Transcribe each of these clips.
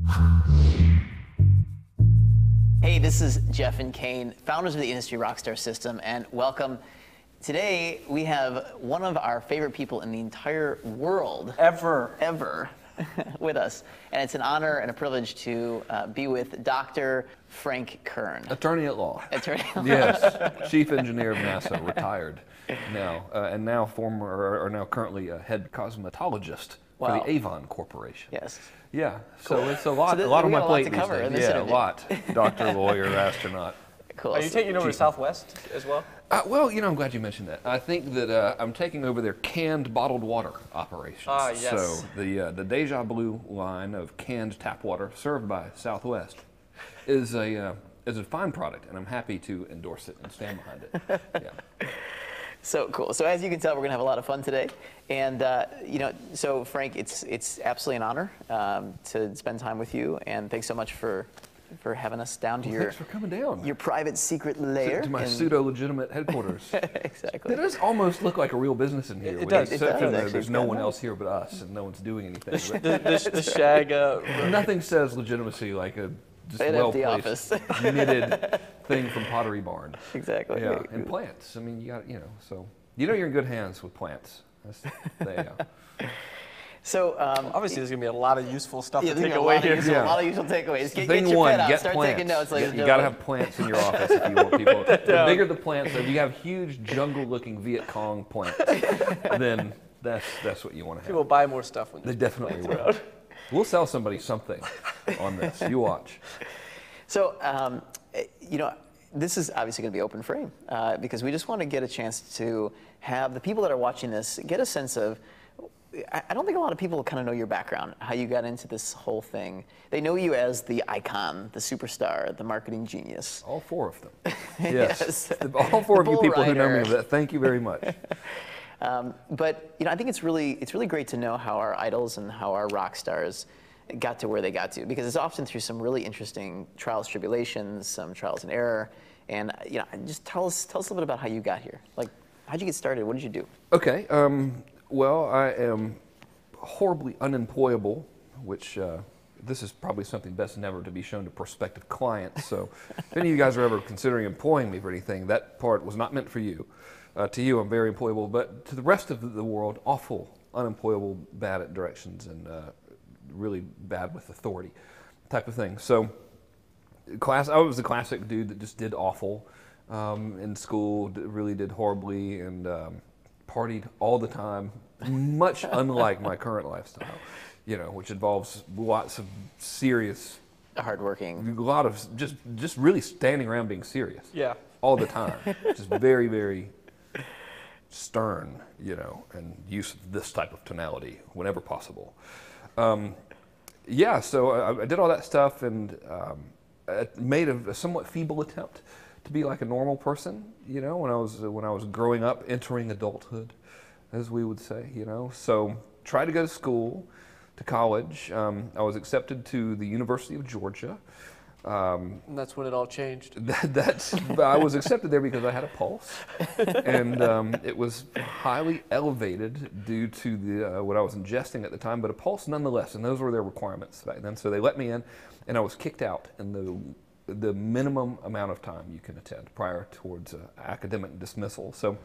Hey, this is Jeff and Kane, founders of the Industry Rockstar System, and welcome. Today, we have one of our favorite people in the entire world. Ever. With us. And it's an honor and a privilege to be with Dr. Frank Kern. Attorney at law. Attorney at law. Yes, chief engineer of NASA, retired now, and now currently a head cosmetologist for the Avon Corporation. Yes. Yeah, so cool. it's a lot So on my plate to these cover days. in this Yeah, interview. a lot. Doctor, lawyer, astronaut. Cool. Are you taking over Southwest as well? Well, I'm glad you mentioned that. I think that I'm taking over their canned bottled water operations. Ah, yes. So the Deja Blue line of canned tap water served by Southwest is a fine product, and I'm happy to endorse it and stand behind it. Yeah. So cool. So as you can tell, we're going to have a lot of fun today. And, so Frank, it's absolutely an honor to spend time with you. And thanks so much for having us down to Thanks for coming down. your private secret lair. To my pseudo-legitimate headquarters. Exactly. It does almost look like a real business in here. It does. Except for actually. there's no one else here but us, and no one's doing anything. The shag. Nothing says legitimacy like a just An empty well-placed, office. knitted thing from Pottery Barn. Exactly. Yeah, and plants. I mean, you got, so you're in good hands with plants. So Obviously, there's going to be a lot of useful stuff yeah, to there's take a away lot here. of a lot of useful takeaways. Get Thing your one, pen out. get Start plants. taking notes, ladies and You got to gentlemen. have plants in your office if you want people. The bigger the plants, if you have huge jungle-looking Viet Cong plants, then that's what you want to have. People buy more stuff when They definitely will. We'll sell somebody something on this. You watch. So, this is obviously going to be open frame because we just want to get a chance to have the people that are watching this get a sense of. I don't think a lot of people kind of know your background, how you got into this whole thing. They know you as the icon, the superstar, the marketing genius. All four of them. Yes. Yes. All four of you Bull people who know me, rider. thank you very much. But I think it's really great to know how our idols and how our rock stars got to where they got to, because it's often through some really interesting trials, tribulations, some trials and error. And just tell us a little bit about how you got here. Like, how'd you get started? What did you do? Okay. Well, I am horribly unemployable, which this is probably something best never to be shown to prospective clients. So if any of you guys are ever considering employing me for anything, that part was not meant for you. To you, I'm very employable, but to the rest of the world, awful, unemployable, bad at directions, and really bad with authority type of thing. So I was the classic dude that just did awful in school, really did horribly, and partied all the time, much unlike my current lifestyle, which involves lots of serious, Hardworking. a lot of just really standing around being serious. Yeah. All the time. Just very, very stern, and use of this type of tonality whenever possible. So I did all that stuff, and I made a somewhat feeble attempt to be like a normal person, when I was growing up, entering adulthood, as we would say, So tried to go to school, to college. I was accepted to the University of Georgia. And that's when it all changed. I was accepted there because I had a pulse, and it was highly elevated due to what I was ingesting at the time, but a pulse nonetheless, and those were their requirements back then. So they let me in, and I was kicked out in the minimum amount of time you can attend prior towards academic dismissal. So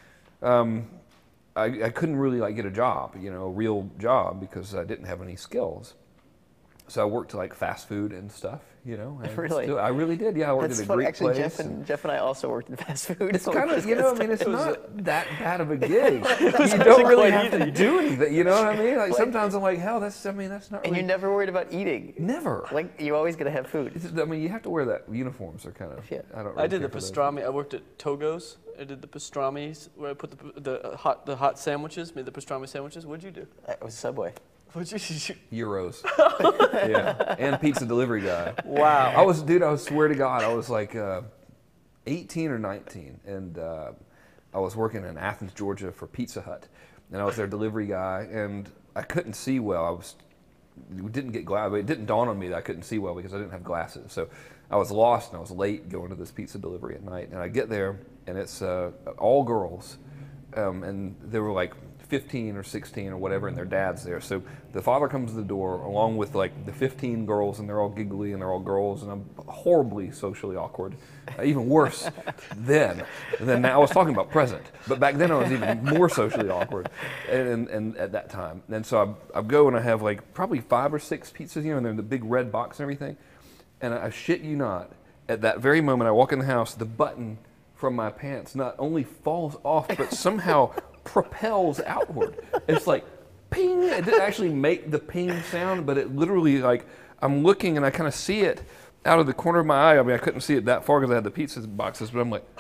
I couldn't really get a job, a real job, because I didn't have any skills. So I worked like fast food and stuff, Really? I really did. Yeah, I worked That's at a funny. great Actually, place. Jeff and I also worked in fast food. It's kind of, it's not that bad of a gig. You actually don't really quite have to do anything. You know what I mean? Like sometimes I'm like, hell, that's not And really. you're never worried about eating. Never. Like, you're always going to have food. You have to wear that. Uniforms are kind of. Yeah. I don't. Really I did the care for those. pastrami. I worked at Togo's. I did the pastramis where I put the hot sandwiches, made the pastrami sandwiches. What'd you do? It was Subway. What'd you Euros. Yeah, and pizza delivery guy. Wow. I swear to God, I was like 18 or 19, and I was working in Athens, Georgia for Pizza Hut, and I was their delivery guy, and I couldn't see well. It didn't dawn on me that I couldn't see well because I didn't have glasses. So I was lost, and I was late going to this pizza delivery at night, and I get there, and it's all girls, and there were like 15 or 16 or whatever, and their dad's there. So the father comes to the door along with like the 15 girls, and they're all giggly and they're all girls, and I'm horribly socially awkward. Even worse then than now. I was talking about present, but back then I was even more socially awkward, and at that time. And so I go and I have like probably 5 or 6 pizzas, and they're in the big red box and everything. And I shit you not, at that very moment I walk in the house, the button from my pants not only falls off, but somehow propels outward. It's like ping. It didn't actually make the ping sound, but it literally, like, I'm looking and I kind of see it out of the corner of my eye. I mean, I couldn't see it that far because I had the pizza boxes, but I'm like,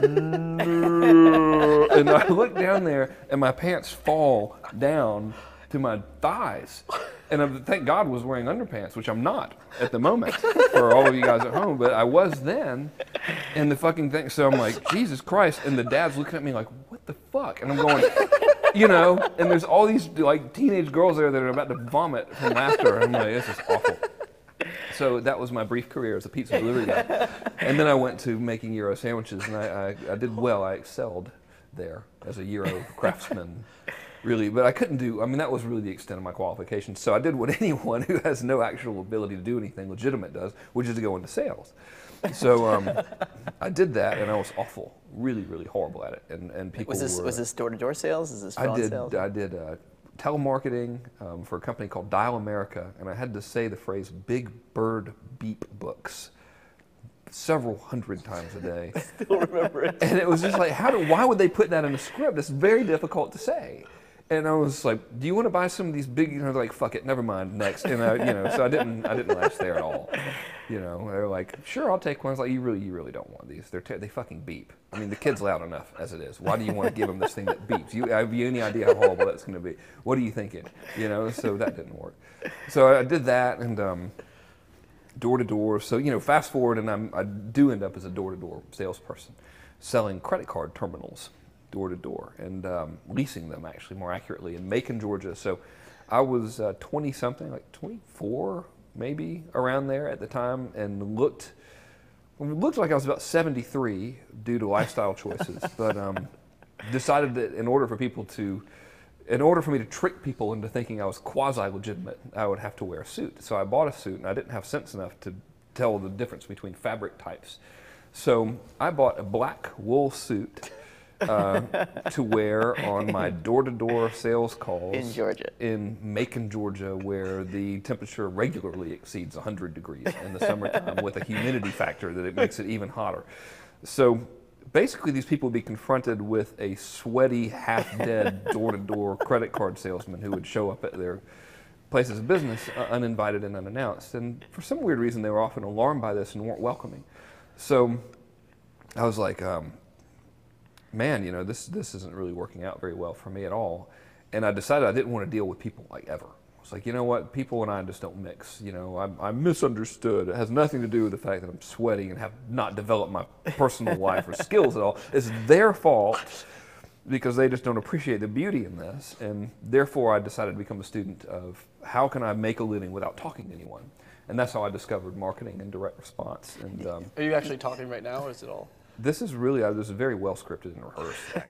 and I look down there and my pants fall down to my thighs. And thank God I was wearing underpants, which I'm not at the moment for all of you guys at home, but I was then. And the fucking thing, so I'm like, Jesus Christ. And the dad's looking at me like, what the fuck? And I'm going, and there's all these like teenage girls there that are about to vomit from laughter. And I'm like, this is awful. So that was my brief career as a pizza delivery guy. And then I went to making Euro sandwiches, and I did well. I excelled there as a Euro craftsman. Really, but I couldn't do, I mean, that was really the extent of my qualifications. So I did what anyone who has no actual ability to do anything legitimate does, which is to go into sales. So I did that, and I was awful, really, really horrible at it. And people was this door-to-door sales? Is this phone sales? I did telemarketing for a company called Dial America, and I had to say the phrase "Big Bird Beep Books" several hundred times a day. I still remember it. And it was just like, why would they put that in a script? It's very difficult to say. And I was like, do you want to buy some of these big, they're like, fuck it, never mind, next. And so I didn't last there at all. They're like, sure, I'll take one. I was like, you really don't want these. They fucking beep. I mean, the kid's loud enough as it is. Why do you want to give them this thing that beeps? Have you any idea how horrible that's going to be? What are you thinking? So that didn't work. So I did that, and door to door. So, fast forward, and I do end up as a door to door salesperson, selling credit card terminals door to door, and leasing them, actually, more accurately, in Macon, Georgia. So I was 20 something, like 24 maybe, around there at the time, and looked like I was about 73 due to lifestyle choices, but decided that in order for me to trick people into thinking I was quasi-legitimate, I would have to wear a suit. So I bought a suit, and I didn't have sense enough to tell the difference between fabric types. So I bought a black wool suit to wear on my door-to-door sales calls in Georgia, in Macon, Georgia, where the temperature regularly exceeds 100 degrees in the summertime, with a humidity factor that it makes it even hotter. So basically, these people would be confronted with a sweaty, half-dead door-to-door credit card salesman who would show up at their places of business uninvited and unannounced. And for some weird reason, they were often alarmed by this and weren't welcoming. So I was like, man, this isn't really working out very well for me at all. And I decided I didn't want to deal with people like ever. I was like, you know what, people and I just don't mix. I'm misunderstood. It has nothing to do with the fact that I'm sweaty and have not developed my personal life or skills at all. It's their fault because they just don't appreciate the beauty in this. And therefore, I decided to become a student of how can I make a living without talking to anyone. And that's how I discovered marketing and direct response. And are you actually talking right now, or is it all? This is really, this is very well scripted and rehearsed.